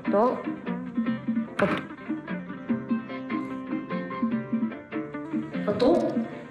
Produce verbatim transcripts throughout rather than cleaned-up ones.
فطو فطو فطو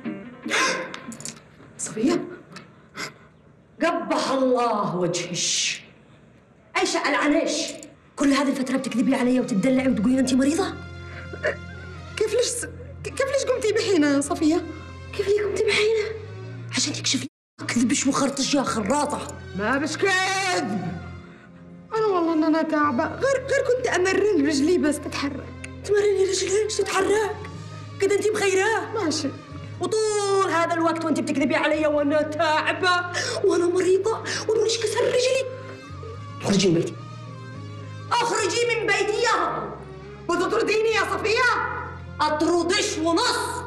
صفية، قبح الله وجهش. ايش العنيش؟ كل هذه الفترة بتكذبي علي وتدلعي وتقولي انت مريضة؟ كيف ليش كيف ليش قمتي بحينا يا صفية؟ كيف لي قمتي بحينا؟ عشان يكشف لي كذبش وخرطش يا خراطة. ما بش كذب. أنا والله إن أنا تعبة، غير غير كنت أمرن رجلي بس تتحرك. تمرني رجليك تتحرك؟ كده انت بخيرات؟ ماشي. وطول هذا الوقت وانت بتكذبي علي وانا تعبة وانا مريضة ونوش كسر رجلي. اخرجي من بيتي. اخرجي من بيتي يا بتطرديني يا صفية؟ اطردش ونص.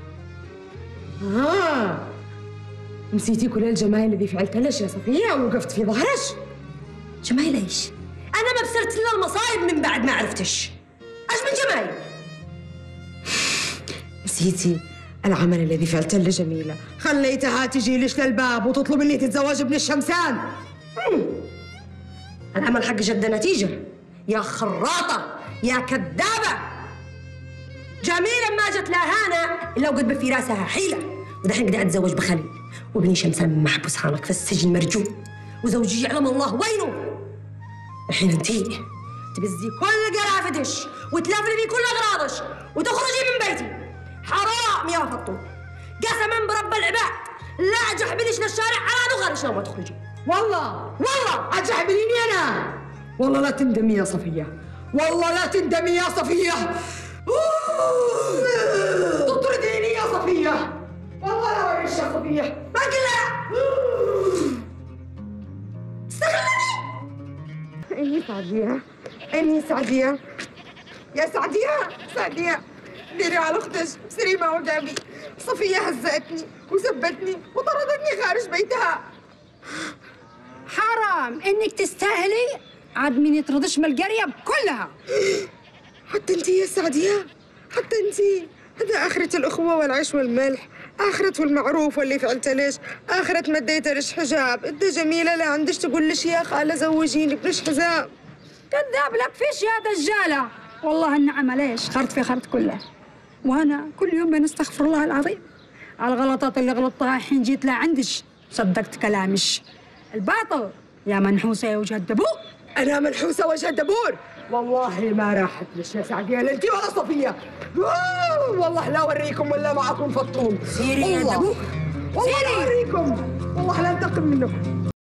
آه نسيتي كل الجمايل اللي فعلتها لش يا صفية ووقفت في ظهرش؟ جمايل ايش؟ انا ما بصرت الا المصايب من بعد ما عرفتش. ايش من جمايل؟ نسيتي العمل الذي فعلته لجميلة، خليتها تجي ليش للباب وتطلب مني تتزوج ابن الشمسان. العمل حق جد نتيجة يا خراطة يا كذابة. جميلة ما جت لها هانا إلا وقد بفي راسها حيلة، ودحين قد أتزوج بخليل وابني شمسان محبوس هانك في السجن مرجوم، وزوجي يعلم الله وينه. الحين انتي تبزي كل قرافدش وتلفلفي كل أغراضش وتخرجي من بيتي. حرام يا فطو، قسما برب العباد لا جحبليش للشارع على دغرش لو ما تخرجي. والله والله أجحبليني أنا. والله لا تندمي يا صفية، والله لا تندمي يا صفية. تطرديني يا صفية، والله لا وريش يا صفية. ما قلها استغلني. إني سعدية، إني سعدية يا سعدية، سعدية ديري على اختك سري ما قدامي. صفية هزأتني وسبتني وطردتني خارج بيتها. حرام انك تستاهلي عاد مين يطردش من القريه كلها. حتى انت يا سعدية، حتى انت. هذا آخرة الأخوة والعيش والملح، آخرة المعروف واللي فعلت ليش، آخرة مديت ليش حجاب. انت جميلة لا عندش تقول ليش يا خالة زوجيني بليش حجاب. كذاب لك فيش يا دجاله. والله النعمه ليش خرت في خرت كلها، وانا كل يوم بنستغفر الله العظيم على الغلطات اللي غلطتها. حين جيت لعندش صدقت كلامش. الباطل يا منحوسه يا وجه الدبور. أنا منحوسة وجه الدبور؟ والله ما راحت ليش يا سعدية لا انت ولا صفية. والله لا أوريكم ولا معكم فطون. سيري يا دبور والله لا أوريكم، والله لا أنتقم منكم.